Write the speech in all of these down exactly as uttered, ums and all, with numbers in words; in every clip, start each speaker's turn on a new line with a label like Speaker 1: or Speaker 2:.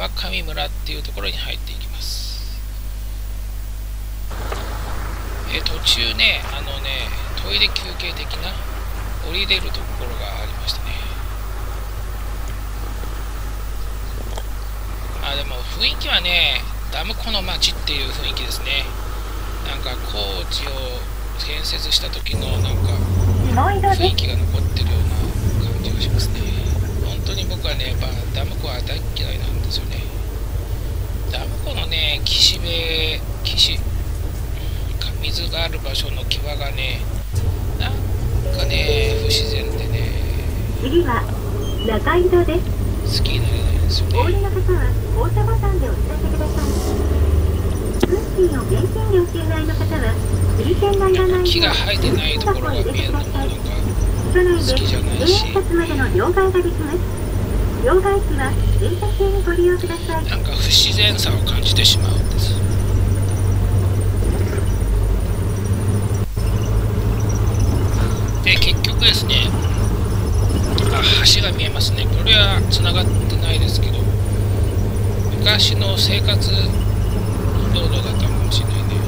Speaker 1: 川上村っていうところに入っていきます。え途中ね、あのね、トイレ休憩的な降りれるところがありましたね。あでも雰囲気はね、ダム湖の町っていう雰囲気ですね。なんか高知を建設した時のなんか雰囲気が残ってるような感じがしますね。本当に僕はね、やっぱダム湖は大嫌いなんですよね。ダム湖のね、岸辺、岸、水がある場所の際がね、なんかね、不自然でね、
Speaker 2: 次は中井戸です。
Speaker 1: 好きになれないんですよね。
Speaker 2: お降りの方は降車ボタンでお知らせください。運賃の現金料金外の方は釣り線がいらない
Speaker 1: 木が生えてないところが見えるのもなんか好きじゃないし、
Speaker 2: 車内でまでの両替ができます。両替機は電車中にご利用ください。
Speaker 1: なんか不自然さを感じてしまうんです。で結局ですね、あ橋が見えますね。これはつながってないですけど、昔の生活道路だったかもしれないね。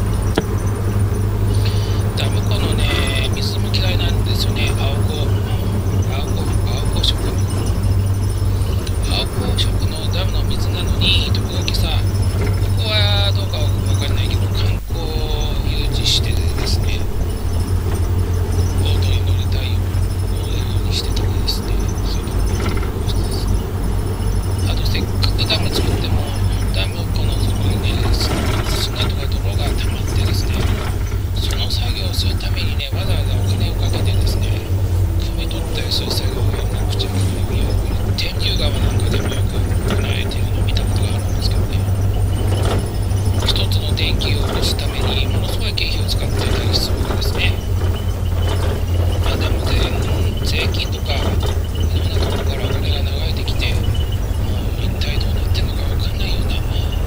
Speaker 1: ダム湖のね、水も嫌いなんですよね。青子青子青子色青子色のダムの水なのに、時々さ、ここはどうかわからないけど観光を誘致してですね、ボートに乗りたいようにしてたりですね。そういうところしてですね。あとせっかくダム作っても、ダム湖のそこにね、砂とか泥が溜まってですね、その作業をするためにね、わざわざお金をかけてですね、汲み取ったりする作業をやらなくちゃいけない。天竜川なんかでもよく行われているのを見たことがあるんですけどね、一つの電気を起こすためにものすごい経費を使っていたりするわけですね。まあでも税金とかいろんなところからお金が流れてきて、もう一体どうなってるのかわかんないような、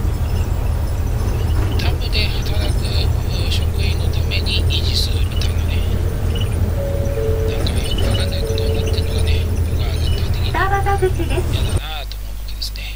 Speaker 1: ダムで働く職員のために維持するみたいなね、なんかよくわかんないことになってるのがね、僕は絶対的に嫌だなと思うわけですね。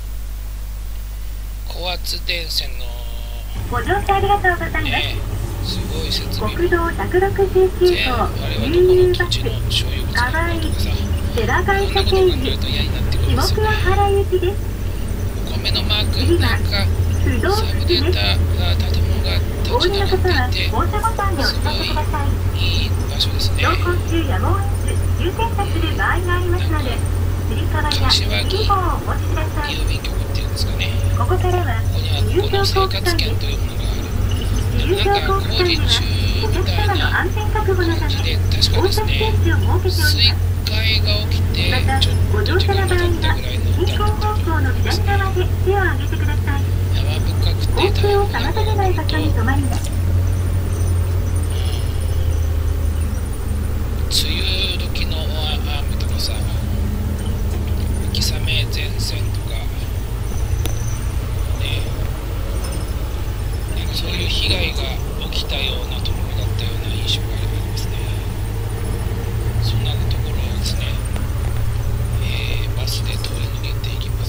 Speaker 1: 高圧電線の
Speaker 2: ご乗車ありがとうございます。
Speaker 1: ね、すごい設備
Speaker 2: 国道ひゃくろくじゅうきゅう
Speaker 1: 全あ
Speaker 2: 号
Speaker 1: れはどこの土地の所有物なのかとかさ、
Speaker 2: 寺
Speaker 1: こんなことを考えると嫌になってくるんですよね。
Speaker 2: 原行きです。
Speaker 1: お米のマークなんかサブデータが建物が立ち並んでいて、すごいいい場所ですね。
Speaker 2: 走行中やむを得ず急停車する場合がありますので、つり革や指揮棒をお持ちください。
Speaker 1: 郵便局っていうんですかね。
Speaker 2: ここからは
Speaker 1: ここにはここの生活圏というものがある。でもなんか工事中みたいな感じで、確かですね、水害が起きてちょっと時間が経ったぐらいのダムだったと思いますね。山深くて大変だったと思うと、梅雨時の雨とかさ、秋雨前線とかね、なんかそういう被害が起きたようなところだったような印象がありますね。そんなところをですね、えー、バスで通り抜けていきます。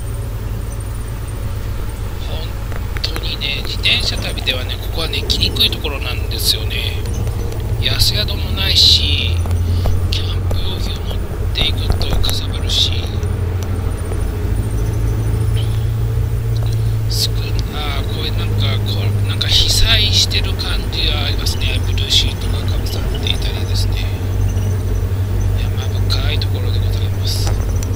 Speaker 1: 本当にね、自転車旅ではね、ここはね、来にくいところなんですよね。安宿もないし、キャンプ用品を持っていくとかさばるし、少なこれなんかこうなんか被災してる感じがありますね。ブルーシートがかぶさっていたりですね、山深いところでございます。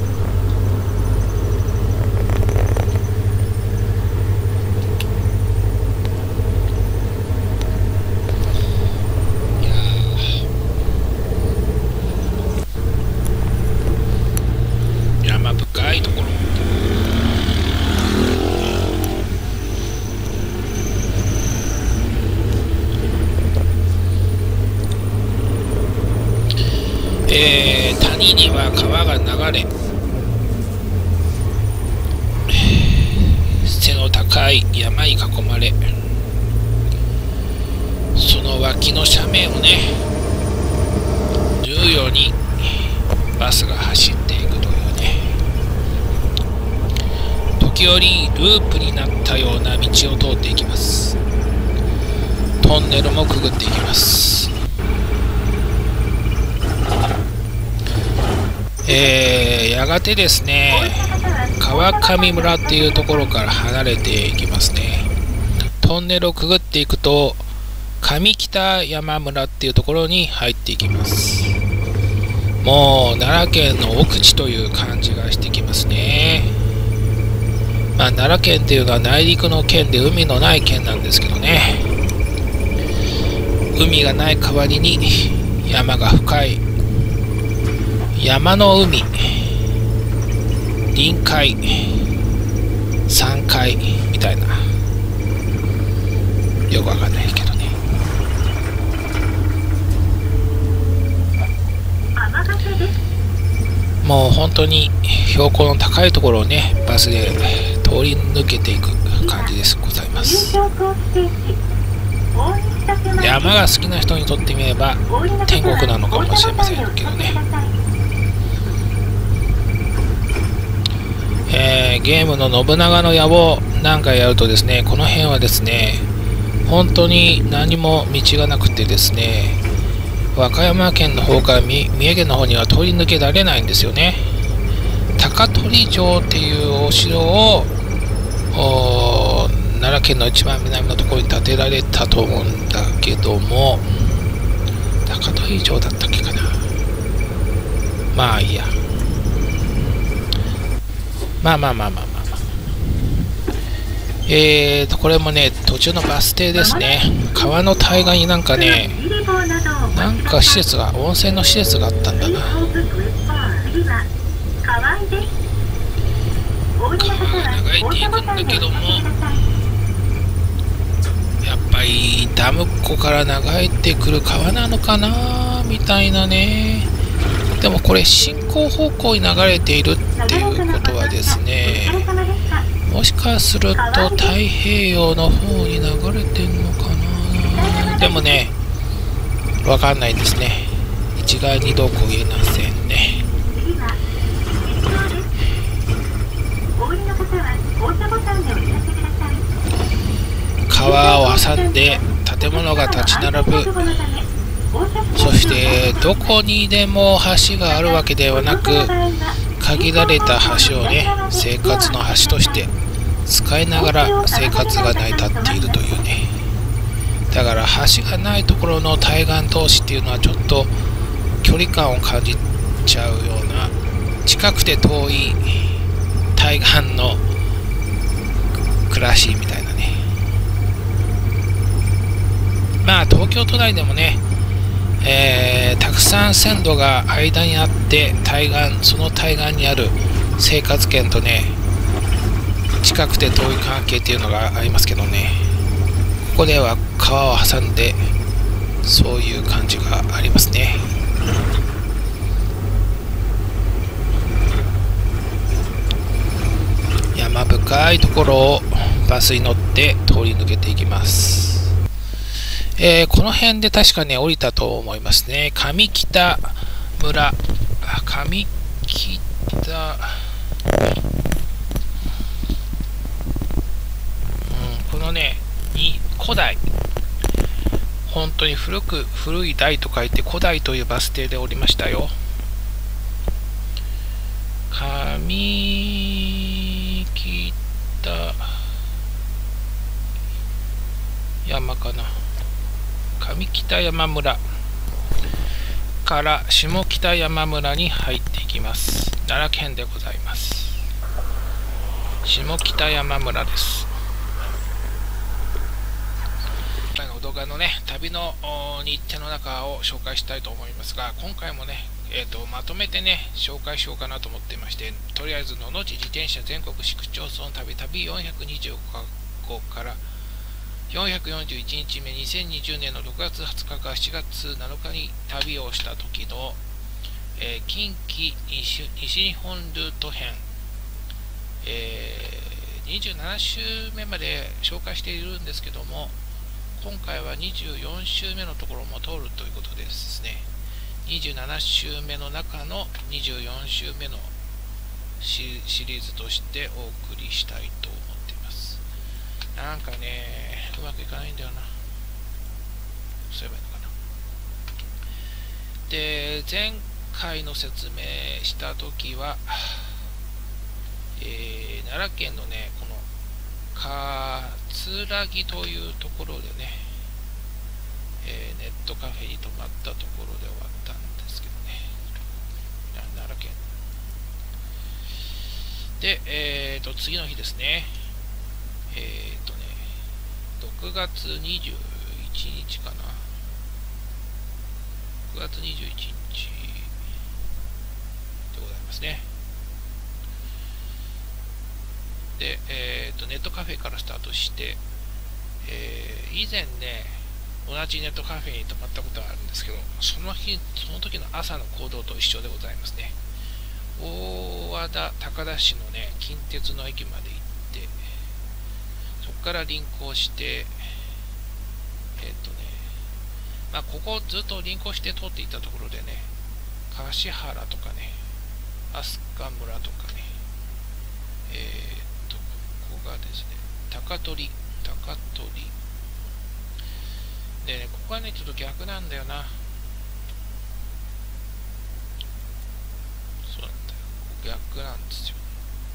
Speaker 1: えー、谷には川が流れ、背の高い山に囲まれ、その脇の斜面をね、縫うようにバスが走っていくというね、 時折ループになったような道を通っていきます。トンネルもくぐっていきます。えー、やがてですね、川上村っていうところから離れていきますね。トンネルをくぐっていくと上北山村っていうところに入っていきます。もう奈良県の奥地という感じがしてきますね。まあ、奈良県っていうのは内陸の県で海のない県なんですけどね、海がない代わりに山が深い山の海、臨海、山海みたいな、よくわかんないけどね。もう本当に標高の高いところをね、バスで通り抜けていく感じですございます。山が好きな人にとってみれば天国なのかもしれませんけどね。えー、ゲームの信長の野望なんかやるとですね、この辺はですね、本当に何も道がなくてですね、和歌山県の方から三重県の方には通り抜けられないんですよね。高取城っていうお城を奈良県の一番南のところに建てられたと思うんだけども、高取城だったっけかな。まあいいや。まあまあまあまあまあ、まあ、えーとこれもね、途中のバス停ですね。川の対岸になんかね、なんか施設が、温泉の施設があったんだな。川が流れていくんだけども、やっぱりダム湖から流れてくる川なのかなみたいなね。でもこれ進行方向に流れているっていうことはですね、もしかすると太平洋の方に流れてんのかな。でもね、わかんないですね。一概にどうこう言えませんね。川を挟んで建物が立ち並ぶ。そしてどこにでも橋があるわけではなく、限られた橋をね、生活の橋として使いながら生活が成り立っているというね。だから橋がないところの対岸同士っていうのはちょっと距離感を感じちゃうような、近くて遠い対岸の暮らしみたいなね。まあ東京都内でもね、えー、たくさん線路が間にあって、対岸、その対岸にある生活圏とね、近くて遠い関係っていうのがありますけどね、ここでは川を挟んでそういう感じがありますね。山深いところをバスに乗って通り抜けていきます。えー、この辺で確かね降りたと思いますね。上北村、上北、うん、このねに古代、本当に古く古い代と書いて古代というバス停で降りましたよ。上北山かな、上北山村から下北山村に入っていきます。奈良県でございます。下北山村です。今回の動画のね、旅の日程の中を紹介したいと思いますが、今回もね、えーと、まとめてね、紹介しようかなと思っていまして、とりあえず、ののち自転車全国市区町村旅旅よんひゃくにじゅうごから、よんひゃくよんじゅういちにちめ、にせんにじゅうねんのろくがつはつかからしちがつなのかに旅をした時の、えー、近畿西日本ルート編、えー、にじゅうななしゅうめまで紹介しているんですけども、今回はにじゅうよんしゅうめのところも通るということでですね、にじゅうななしゅうめの中のにじゅうよんしゅうめのシリーズとしてお送りしたいと思っています。なんかね、うまくいかないんだよな。そういえばいいのかな。で、前回の説明したときは、えー、奈良県のね、この葛城というところでね、えー、ネットカフェに泊まったところで終わったんですけどね。奈良県。で、えーと、次の日ですね。えーとね、ろくがつにじゅういちにちかな。ろくがつにじゅういちにちでございますね。で、えーと、ネットカフェからスタートして、えー、以前ね、同じネットカフェに泊まったことがあるんですけど、その日、その時の朝の行動と一緒でございますね。大和田高田市のね、近鉄の駅まで行って、そこから輪行して、えっとね、まあ、ここをずっと輪行して通っていったところでね、橿原とかね、飛鳥村とかね、えー、っと、ここがですね、高取、高取、でね、ここはね、ちょっと逆なんだよな。そうなんだよ。逆なんですよ。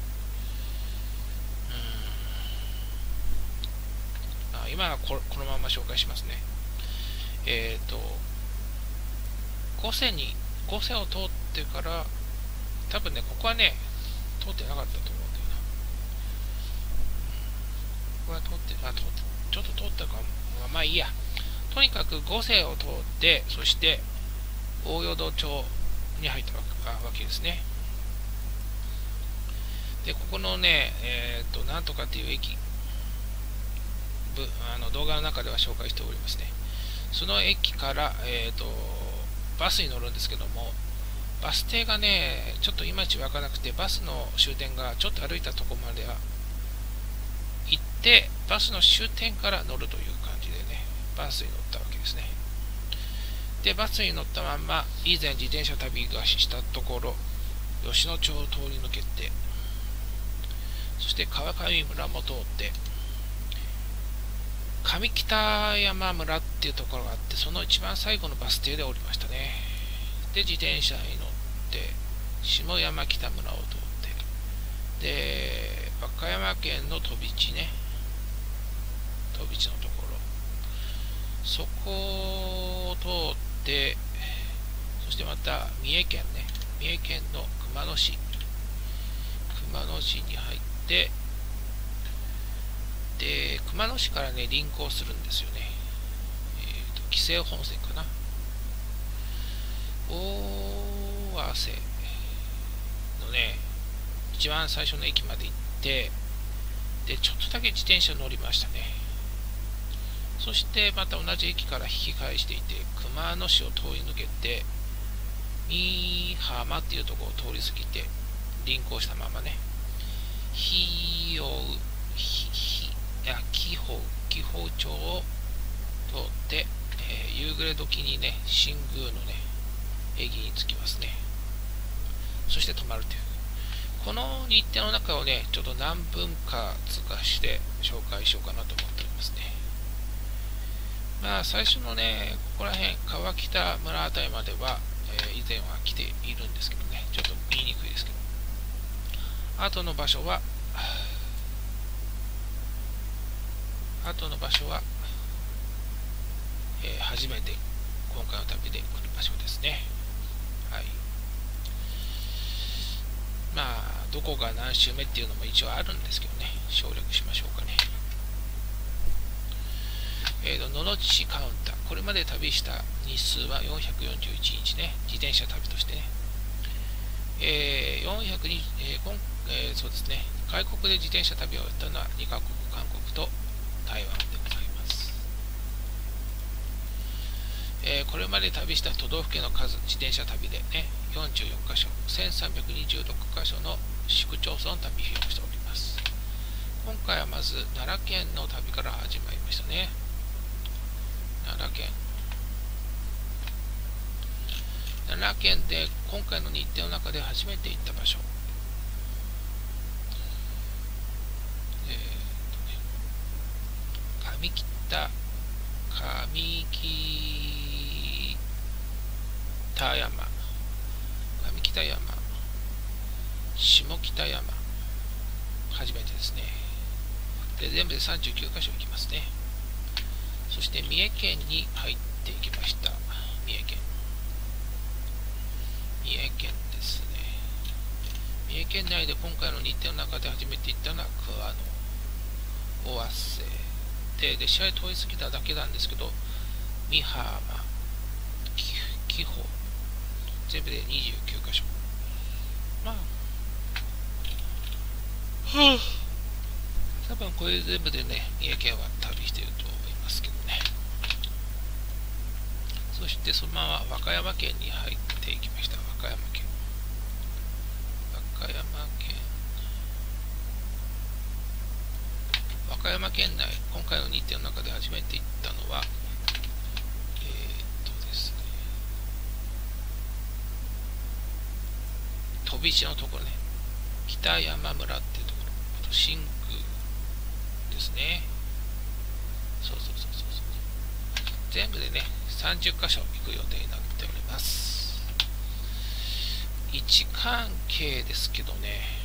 Speaker 1: うーん。あ、今はこ、このまま紹介しますね。えっと、五瀬に、五瀬を通ってから、多分ね、ここはね、通ってなかったと思うんだよな。ここは通って、あ、通って、ちょっと通ったかも。まあいいや。とにかく五瀬を通って、そして大淀町に入ったわけですね。で、ここのね、えっと、なんとかっていう駅、あの動画の中では紹介しておりますね。その駅から、えっと、バスに乗るんですけども、バス停がね、ちょっといまいちわからなくて、バスの終点がちょっと歩いたところまでは行って、バスの終点から乗るという感じでね、バスに乗ったわけですね。で、バスに乗ったまんま、以前自転車旅がしたところ、吉野町を通り抜けて、そして川上村も通って、上北山村っていうところがあって、その一番最後のバス停で降りましたね。で、自転車に乗って、下山北村を通って、で、和歌山県の飛び地ね、飛び地のところ、そこを通って、そしてまた三重県ね、三重県の熊野市、熊野市に入って、で、熊野市からね、輪行するんですよね。えーと、紀勢本線かな。大和瀬のね、一番最初の駅まで行って、で、ちょっとだけ自転車乗りましたね。そしてまた同じ駅から引き返していて、熊野市を通り抜けて、三浜っていうところを通り過ぎて、輪行したままね、ひよう、ひ、ひ、いや、紀宝、紀宝町を通って、えー、夕暮れ時にね、新宮のね、駅に着きますね。そして止まるという。この日程の中をね、ちょっと何分か通過して紹介しようかなと思っておりますね。まあ、最初のね、ここら辺、川北村あたりまでは、えー、以前は来ているんですけどね、ちょっと言いにくいですけど。あとの場所は、あとの場所は、えー、初めて今回の旅で来る場所ですね。はい。まあ、どこが何周目っていうのも一応あるんですけどね、省略しましょうかね。えーと、野々市カウンター。これまで旅した日数はよんひゃくよんじゅういちにちね、自転車旅としてね。えー、よんひゃくにじゅう、えー今えー、そうですね、外国で自転車旅をやったのはにかこく、韓国と台湾でございます。えー、これまで旅した都道府県の数、自転車旅でね、よんじゅうよんかしょ、せんさんびゃくにじゅうろくかしょの市区町村旅費をしております。今回はまず奈良県の旅から始まりましたね。奈良県。奈良県で今回の日程の中で初めて行った場所。 上北上北山、上北山、下北山、初めてですね。で、全部でさんじゅうきゅうかしょ行きますね。そして三重県に入っていきました。三重県。三重県ですね。三重県内で今回の日程の中で初めて行ったのは桑野、尾鷲で、で、試合通り過ぎただけなんですけど、美浜、紀宝、全部でにじゅうきゅうかしょ。まあ、はあ、多分これ全部でね、三重県は旅していると思いますけどね。そしてそのまま和歌山県に入っていきました。和歌山県。和歌山県。和歌山県内、今回の日程の中で初めて行ったのは、えー、っとですね、飛び地のところね、北山村っていうところ、あと新宮ですね。そうそうそうそうそう。全部でね、さんじゅっかしょ行く予定になっております。位置関係ですけどね、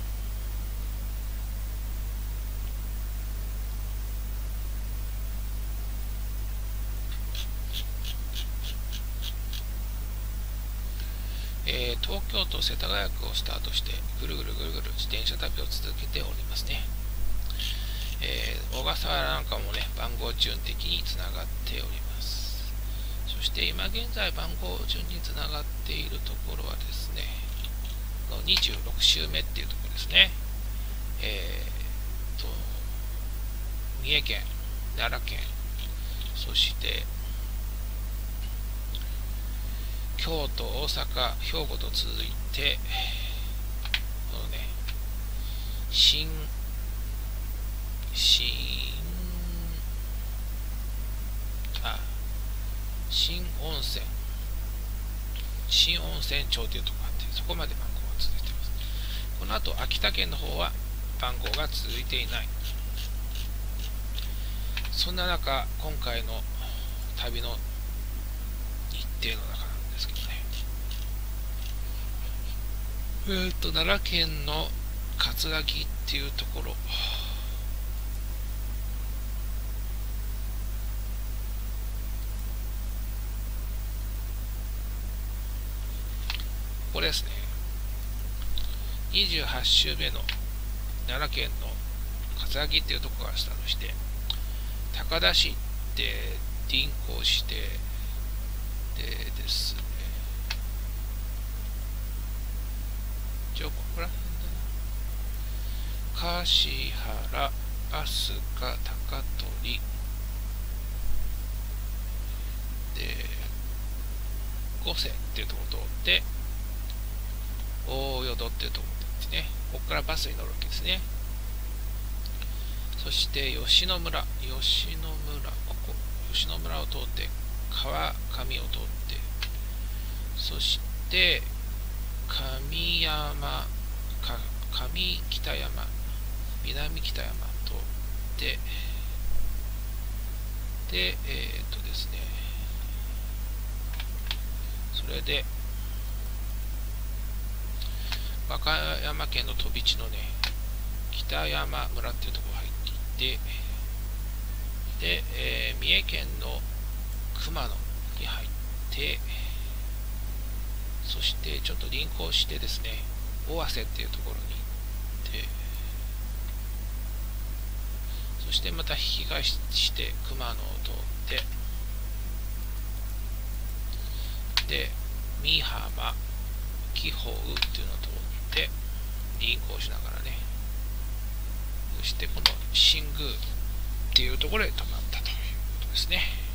Speaker 1: えー、東京都世田谷区をスタートしてぐるぐるぐるぐる自転車旅を続けておりますね。えー、小笠原なんかもね、番号順的につながっております。そして今現在番号順につながっているところはですね、にじゅうろくしゅうめっていうところですね。えー、と、三重県、奈良県、そして京都、大阪、兵庫と続いて、このね、新、新、あ、新温泉、新温泉町というところがあって、そこまで番号が続いています。この後、秋田県の方は番号が続いていない。そんな中、今回の旅の日程の中ですけどね。えー、っと、奈良県の葛城っていうところ。これですね。にじゅうはちしゅうめの奈良県の葛城っていうところからスタートして、高田市で臨行して、でですね、ちょ、ここら辺だな。橿原、飛鳥、高取、で、五瀬っていうところを通って、大淀っていうところですね。ここからバスに乗るわけですね。そして吉野村、吉野村、ここ、吉野村を通って、川上を通って、そして上山、か上北山、南北山と通って、で、えー、っとですね、それで、和歌山県の飛び地のね、北山村っていうところが入っていて、で、えー、三重県の熊野に入って、そしてちょっと臨行してですね、尾鷲っていうところに行って、そしてまた引き返して熊野を通って、で、美浜、紀宝っていうのを通って臨行しながらね、そしてこの新宮っていうところへ泊まったということですね。